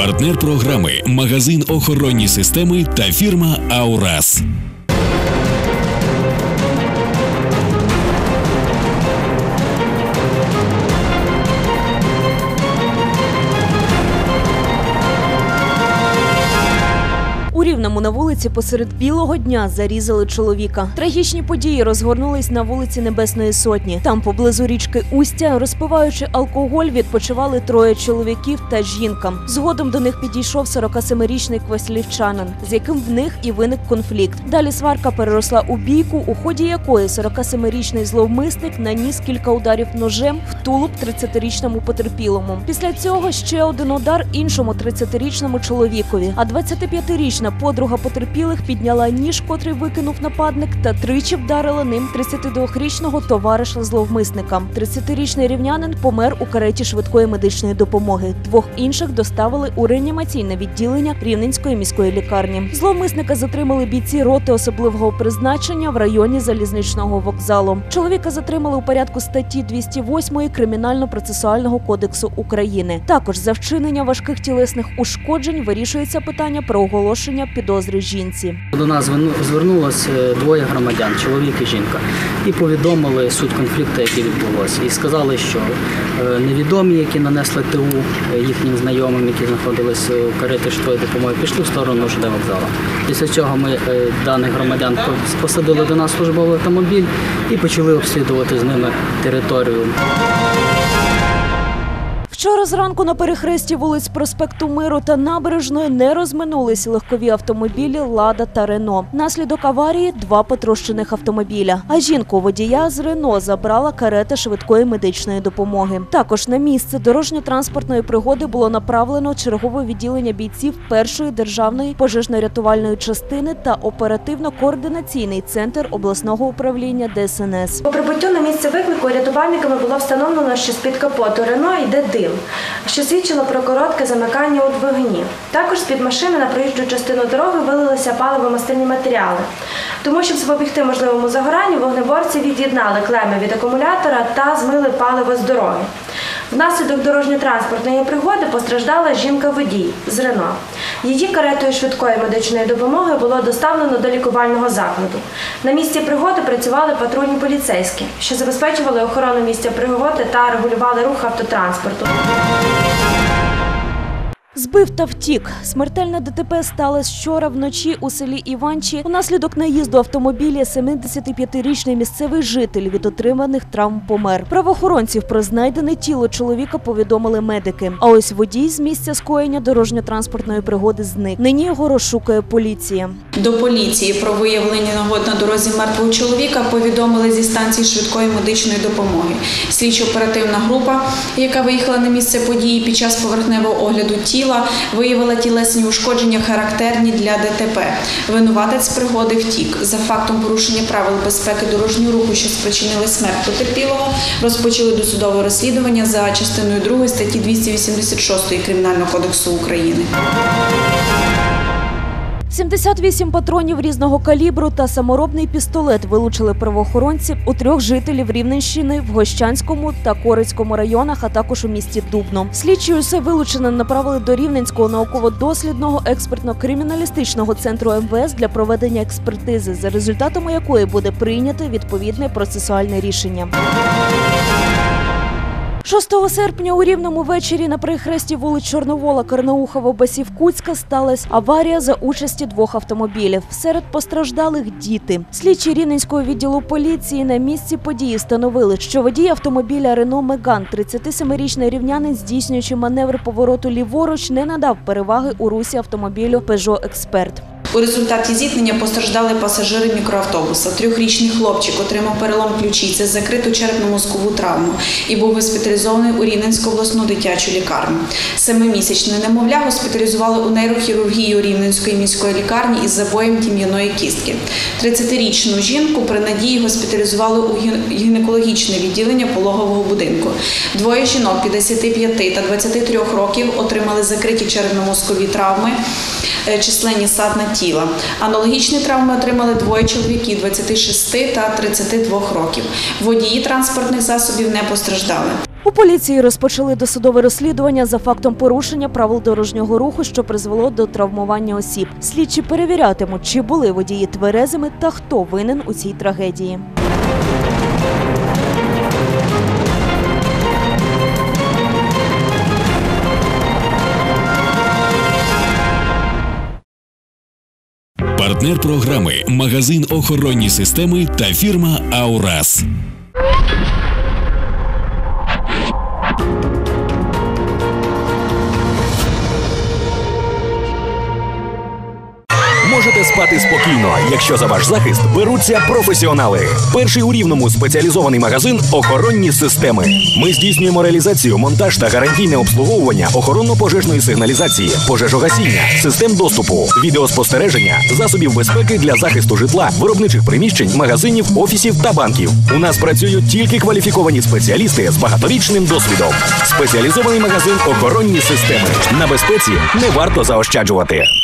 Партнер програми – магазин охоронні системи та фірма «Аурас». У Рівному на вулиці посеред білого дня зарізали чоловіка. Трагічні події розгорнулись на вулиці Небесної Сотні. Там, поблизу річки Устя, розпиваючи алкоголь, відпочивали троє чоловіків та жінка. Згодом до них підійшов 47-річний кваслівчанин, з яким в них і виник конфлікт. Далі сварка переросла у бійку, у ході якої 47-річний зловмисник наніс кілька ударів ножем в тулуб 30-річному потерпілому. Після цього ще один удар іншому 30-річному чоловікові, а 25-річна подруга потерпілих підняла ніж, котрий викинув нападник, та тричі вдарила ним 32-річного товариша зловмисника. 30-річний рівнянин помер у кареті швидкої медичної допомоги. Двох інших доставили у реанімаційне відділення Рівненської міської лікарні. Зловмисника затримали бійці роти особливого призначення в районі залізничного вокзалу. Чоловіка затримали у порядку статті 208 Кримінально-процесуального кодексу України. Також за вчинення важких тілесних ушкоджень вирішується питання про оголошення підозри жінці. До нас звернулося двоє громадян, чоловік і жінка, і повідомили суть конфлікту, який відбувався. І сказали, що невідомі, які нанесли ТУ їхнім знайомим, які знаходились у кареті швидкої допомоги, пішли в сторону ЖД вокзалу. Після цього ми даних громадян посадили до нас службовий автомобіль і почали обслідувати з ними територію. Вчора зранку на перехресті вулиць Проспекту Миру та Набережної не розминулись легкові автомобілі «Лада» та «Рено». Внаслідок аварії – 2 потрощених автомобіля. А жінку-водія з «Рено» забрала карета швидкої медичної допомоги. Також на місце дорожньо-транспортної пригоди було направлено чергове відділення бійців 1-ї державної пожежно-рятувальної частини та оперативно-координаційний центр обласного управління ДСНС. По прибуттю на місце виклику рятувальниками було встановлено, що з-під капоту «Рено» йде дим, що свідчило про коротке замикання у двигуні. Також з-під машини на проїжджу частину дороги вилилися паливо-мастильні матеріали. Тому, щоб запобігти можливому загоранню, вогнеборці від'єднали клеми від акумулятора та змили паливо з дороги. Внаслідок дорожньо-транспортної пригоди постраждала жінка-водій з «Рено». Її каретою швидкої медичної допомоги було доставлено до лікувального закладу. На місці пригоди працювали патрульні поліцейські, що забезпечували охорону місця пригоди та регулювали рух автотранспорту. Збив та втік. Смертельне ДТП сталося вчора вночі у селі Іванчі. Унаслідок наїзду автомобіля 75-річний місцевий житель від отриманих травм помер. Правоохоронців про знайдене тіло чоловіка повідомили медики. А ось водій з місця скоєння дорожньо-транспортної пригоди зник. Нині його розшукує поліція. До поліції про виявлення нагод на дорозі мертвого чоловіка повідомили зі станції швидкої медичної допомоги. Слідчо-оперативна група, яка виїхала на місце події під час поверхневого огляду тіла, виявила тілесні ушкодження, характерні для ДТП. Винуватець пригоди втік. За фактом порушення правил безпеки дорожнього руху, що спричинили смерть потерпілого, розпочали досудове розслідування за частиною 2 статті 286 Кримінального кодексу України. 78 патронів різного калібру та саморобний пістолет вилучили правоохоронці у 3 жителів Рівненщини в Гощанському та Корицькому районах, а також у місті Дубно. Слідчі усе вилучене направили до Рівненського науково-дослідного експертно-криміналістичного центру МВС для проведення експертизи, за результатами якої буде прийнято відповідне процесуальне рішення. 6 серпня у Рівному ввечері на перехресті вулиць Чорновола, Карнаухова-Басівкутська сталася аварія за участі 2 автомобілів. Серед постраждалих – діти. Слідчі Рівненського відділу поліції на місці події встановили, що водій автомобіля «Рено Меган», 37-річний рівнянин, здійснюючи маневр повороту ліворуч, не надав переваги у русі автомобілю «Пежо Експерт». У результаті зіткнення постраждали пасажири мікроавтобуса. 3-річний хлопчик отримав перелом ключиці, закриту черепно-мозкову травму і був госпіталізований у Рівненську обласну дитячу лікарню. 7-місячне немовля госпіталізували у нейрохірургію Рівненської міської лікарні із забоєм тім'яної кістки. 30-річну жінку при надії госпіталізували у гінекологічне відділення пологового будинку. 2 жінок 55 та 23 років отримали закриті черепно-мозкові травми, численні ссадини тіла. Аналогічні травми отримали 2 чоловіків 26 та 32 років. Водії транспортних засобів не постраждали. У поліції розпочали досудове розслідування за фактом порушення правил дорожнього руху, що призвело до травмування осіб. Слідчі перевірятимуть, чи були водії тверезими та хто винен у цій трагедії. Партнер програми – магазин охоронні системи та фірма «Аурас». Можете спати спокійно, якщо за ваш захист беруться професіонали. Перший у Рівному спеціалізований магазин «Охоронні системи». Ми здійснюємо реалізацію, монтаж та гарантійне обслуговування охоронно-пожежної сигналізації, пожежогасіння, систем доступу, відеоспостереження, засобів безпеки для захисту житла, виробничих приміщень, магазинів, офісів та банків. У нас працюють тільки кваліфіковані спеціалісти з багаторічним досвідом. Спеціалізований магазин «Охоронні системи». На безпеці не варто заощаджувати.